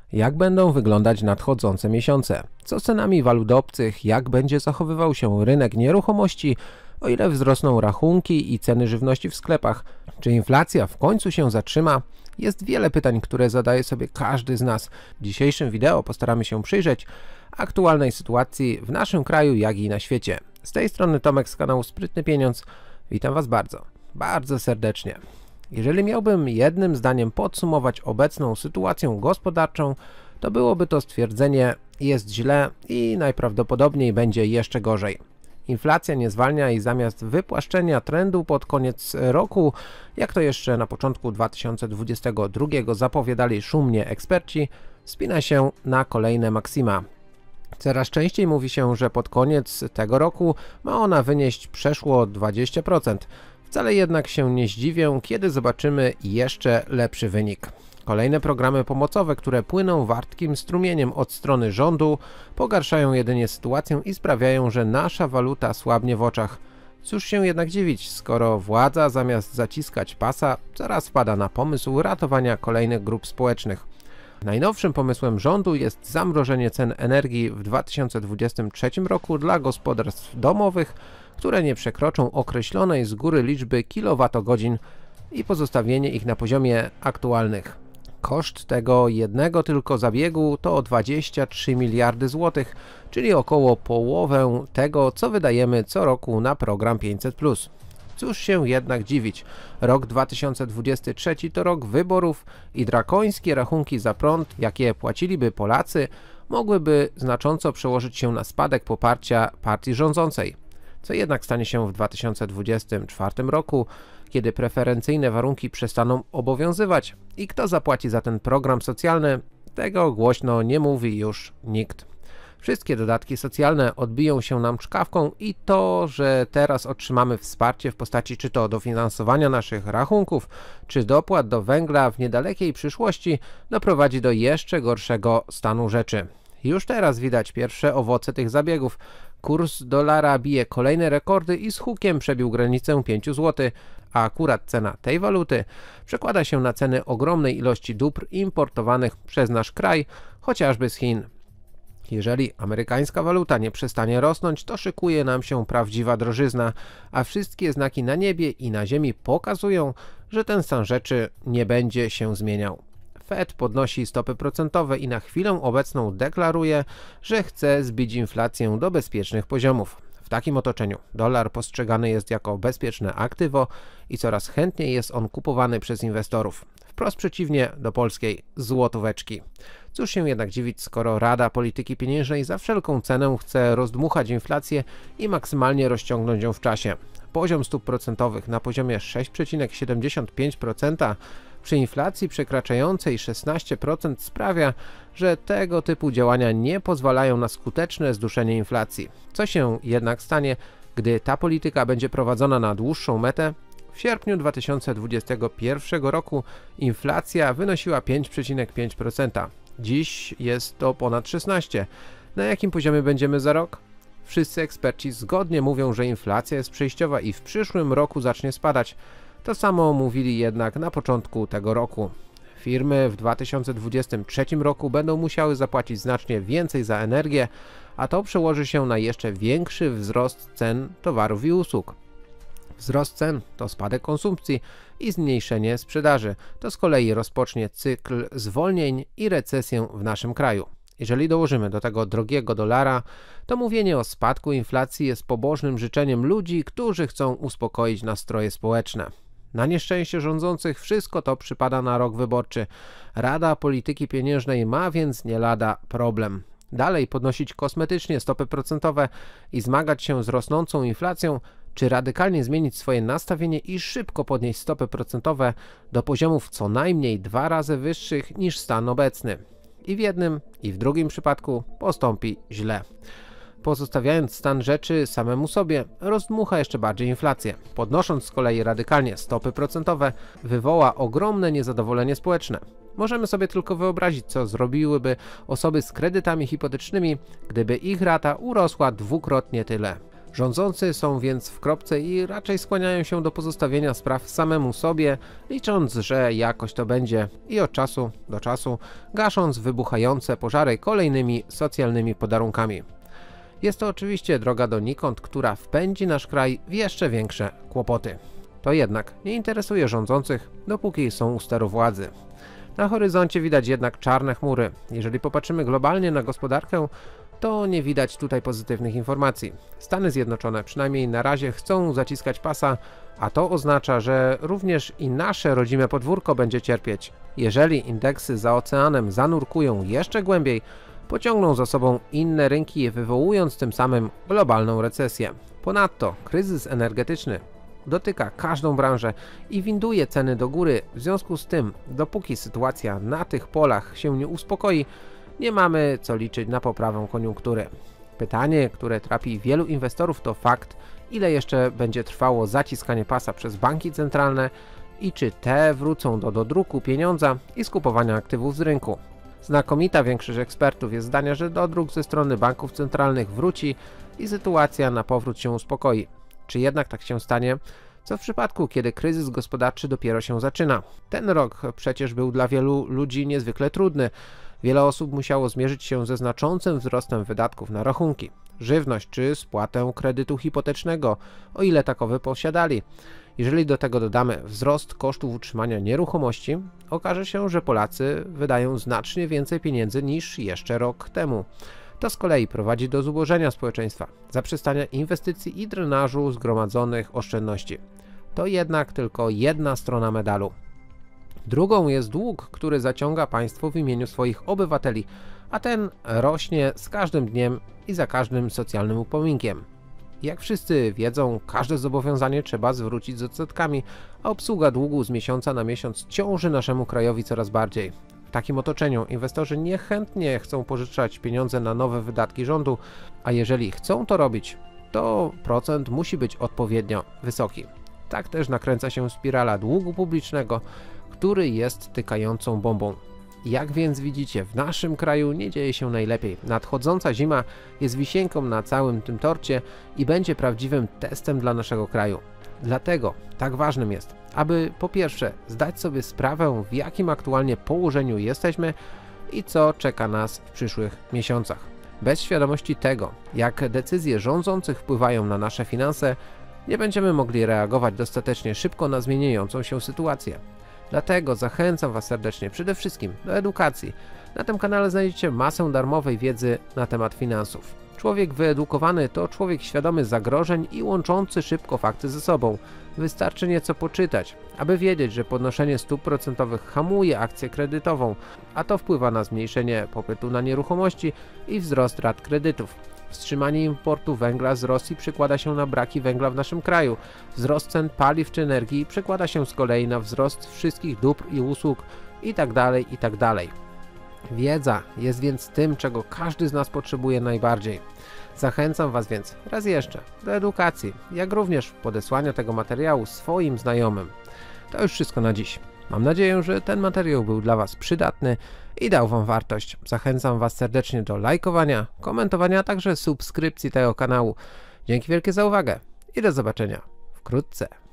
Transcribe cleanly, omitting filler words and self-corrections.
Jak będą wyglądać nadchodzące miesiące? Co z cenami walut obcych? Jak będzie zachowywał się rynek nieruchomości? O ile wzrosną rachunki i ceny żywności w sklepach? Czy inflacja w końcu się zatrzyma? Jest wiele pytań, które zadaje sobie każdy z nas. W dzisiejszym wideo postaramy się przyjrzeć aktualnej sytuacji w naszym kraju, jak i na świecie. Z tej strony Tomek z kanału Sprytny Pieniądz. Witam Was bardzo serdecznie. Jeżeli miałbym jednym zdaniem podsumować obecną sytuację gospodarczą, to byłoby to stwierdzenie: jest źle i najprawdopodobniej będzie jeszcze gorzej. Inflacja nie zwalnia i zamiast wypłaszczenia trendu pod koniec roku, jak to jeszcze na początku 2022 zapowiadali szumnie eksperci, wspina się na kolejne maksima. Coraz częściej mówi się, że pod koniec tego roku ma ona wynieść przeszło 20%. Wcale jednak się nie zdziwię, kiedy zobaczymy jeszcze lepszy wynik. Kolejne programy pomocowe, które płyną wartkim strumieniem od strony rządu, pogarszają jedynie sytuację i sprawiają, że nasza waluta słabnie w oczach. Cóż się jednak dziwić, skoro władza zamiast zaciskać pasa, coraz wpada na pomysł ratowania kolejnych grup społecznych. Najnowszym pomysłem rządu jest zamrożenie cen energii w 2023 roku dla gospodarstw domowych, które nie przekroczą określonej z góry liczby kilowatogodzin i pozostawienie ich na poziomie aktualnych. Koszt tego jednego tylko zabiegu to 23 miliardy złotych, czyli około połowę tego, co wydajemy co roku na program 500+. Cóż się jednak dziwić, rok 2023 to rok wyborów i drakońskie rachunki za prąd, jakie płaciliby Polacy, mogłyby znacząco przełożyć się na spadek poparcia partii rządzącej. Co jednak stanie się w 2024 roku, kiedy preferencyjne warunki przestaną obowiązywać i kto zapłaci za ten program socjalny, tego głośno nie mówi już nikt. Wszystkie dodatki socjalne odbiją się nam czkawką i to, że teraz otrzymamy wsparcie w postaci czy to dofinansowania naszych rachunków, czy dopłat do węgla w niedalekiej przyszłości, doprowadzi do jeszcze gorszego stanu rzeczy. Już teraz widać pierwsze owoce tych zabiegów. Kurs dolara bije kolejne rekordy i z hukiem przebił granicę 5 zł, a akurat cena tej waluty przekłada się na ceny ogromnej ilości dóbr importowanych przez nasz kraj, chociażby z Chin. Jeżeli amerykańska waluta nie przestanie rosnąć, to szykuje nam się prawdziwa drożyzna, a wszystkie znaki na niebie i na ziemi pokazują, że ten stan rzeczy nie będzie się zmieniał. Fed podnosi stopy procentowe i na chwilę obecną deklaruje, że chce zbić inflację do bezpiecznych poziomów. W takim otoczeniu dolar postrzegany jest jako bezpieczne aktywo i coraz chętniej jest on kupowany przez inwestorów. Wprost przeciwnie do polskiej złotóweczki. Cóż się jednak dziwić, skoro Rada Polityki Pieniężnej za wszelką cenę chce rozdmuchać inflację i maksymalnie rozciągnąć ją w czasie. Poziom stóp procentowych na poziomie 6,75% przy inflacji przekraczającej 16% sprawia, że tego typu działania nie pozwalają na skuteczne zduszenie inflacji. Co się jednak stanie, gdy ta polityka będzie prowadzona na dłuższą metę? W sierpniu 2021 roku inflacja wynosiła 5,5%. Dziś jest to ponad 16%. Na jakim poziomie będziemy za rok? Wszyscy eksperci zgodnie mówią, że inflacja jest przejściowa i w przyszłym roku zacznie spadać. To samo mówili jednak na początku tego roku. Firmy w 2023 roku będą musiały zapłacić znacznie więcej za energię, a to przełoży się na jeszcze większy wzrost cen towarów i usług. Wzrost cen to spadek konsumpcji i zmniejszenie sprzedaży. To z kolei rozpocznie cykl zwolnień i recesję w naszym kraju. Jeżeli dołożymy do tego drogiego dolara, to mówienie o spadku inflacji jest pobożnym życzeniem ludzi, którzy chcą uspokoić nastroje społeczne. Na nieszczęście rządzących wszystko to przypada na rok wyborczy. Rada Polityki Pieniężnej ma więc nie lada problem. Dalej podnosić kosmetycznie stopy procentowe i zmagać się z rosnącą inflacją, czy radykalnie zmienić swoje nastawienie i szybko podnieść stopy procentowe do poziomów co najmniej 2 razy wyższych niż stan obecny. I w jednym, i w drugim przypadku postąpi źle. Pozostawiając stan rzeczy samemu sobie, rozdmucha jeszcze bardziej inflację. Podnosząc z kolei radykalnie stopy procentowe, wywoła ogromne niezadowolenie społeczne. Możemy sobie tylko wyobrazić, co zrobiłyby osoby z kredytami hipotecznymi, gdyby ich rata urosła dwukrotnie tyle. Rządzący są więc w kropce i raczej skłaniają się do pozostawienia spraw samemu sobie, licząc, że jakoś to będzie i od czasu do czasu gasząc wybuchające pożary kolejnymi socjalnymi podarunkami. Jest to oczywiście droga donikąd, która wpędzi nasz kraj w jeszcze większe kłopoty. To jednak nie interesuje rządzących, dopóki są u steru władzy. Na horyzoncie widać jednak czarne chmury. Jeżeli popatrzymy globalnie na gospodarkę, to nie widać tutaj pozytywnych informacji. Stany Zjednoczone przynajmniej na razie chcą zaciskać pasa, a to oznacza, że również i nasze rodzime podwórko będzie cierpieć. Jeżeli indeksy za oceanem zanurkują jeszcze głębiej, pociągną za sobą inne rynki, wywołując tym samym globalną recesję. Ponadto kryzys energetyczny dotyka każdą branżę i winduje ceny do góry. W związku z tym, dopóki sytuacja na tych polach się nie uspokoi, nie mamy co liczyć na poprawę koniunktury. Pytanie, które trapi wielu inwestorów, to fakt, ile jeszcze będzie trwało zaciskanie pasa przez banki centralne i czy te wrócą do dodruku pieniądza i skupowania aktywów z rynku. Znakomita większość ekspertów jest zdania, że dodruk ze strony banków centralnych wróci i sytuacja na powrót się uspokoi. Czy jednak tak się stanie? Co w przypadku, kiedy kryzys gospodarczy dopiero się zaczyna? Ten rok przecież był dla wielu ludzi niezwykle trudny. Wiele osób musiało zmierzyć się ze znaczącym wzrostem wydatków na rachunki, żywność czy spłatę kredytu hipotecznego, o ile takowy posiadali. Jeżeli do tego dodamy wzrost kosztów utrzymania nieruchomości, okaże się, że Polacy wydają znacznie więcej pieniędzy niż jeszcze rok temu. To z kolei prowadzi do zubożenia społeczeństwa, zaprzestania inwestycji i drenażu zgromadzonych oszczędności. To jednak tylko jedna strona medalu. Drugą jest dług, który zaciąga państwo w imieniu swoich obywateli, a ten rośnie z każdym dniem i za każdym socjalnym upominkiem. Jak wszyscy wiedzą, każde zobowiązanie trzeba zwrócić z odsetkami, a obsługa długu z miesiąca na miesiąc ciąży naszemu krajowi coraz bardziej. W takim otoczeniu inwestorzy niechętnie chcą pożyczać pieniądze na nowe wydatki rządu, a jeżeli chcą to robić, to procent musi być odpowiednio wysoki. Tak też nakręca się spirala długu publicznego, który jest tykającą bombą. Jak więc widzicie, w naszym kraju nie dzieje się najlepiej. Nadchodząca zima jest wisienką na całym tym torcie i będzie prawdziwym testem dla naszego kraju. Dlatego tak ważnym jest, aby po pierwsze zdać sobie sprawę, w jakim aktualnie położeniu jesteśmy i co czeka nas w przyszłych miesiącach. Bez świadomości tego, jak decyzje rządzących wpływają na nasze finanse, nie będziemy mogli reagować dostatecznie szybko na zmieniającą się sytuację. Dlatego zachęcam Was serdecznie przede wszystkim do edukacji. Na tym kanale znajdziecie masę darmowej wiedzy na temat finansów. Człowiek wyedukowany to człowiek świadomy zagrożeń i łączący szybko fakty ze sobą. Wystarczy nieco poczytać, aby wiedzieć, że podnoszenie stóp procentowych hamuje akcję kredytową, a to wpływa na zmniejszenie popytu na nieruchomości i wzrost rat kredytów. Wstrzymanie importu węgla z Rosji przekłada się na braki węgla w naszym kraju. Wzrost cen paliw czy energii przekłada się z kolei na wzrost wszystkich dóbr i usług itd. itd. Wiedza jest więc tym, czego każdy z nas potrzebuje najbardziej. Zachęcam Was więc raz jeszcze do edukacji, jak również podesłania tego materiału swoim znajomym. To już wszystko na dziś. Mam nadzieję, że ten materiał był dla Was przydatny i dał Wam wartość. Zachęcam Was serdecznie do lajkowania, komentowania, a także subskrypcji tego kanału. Dzięki wielkie za uwagę i do zobaczenia wkrótce.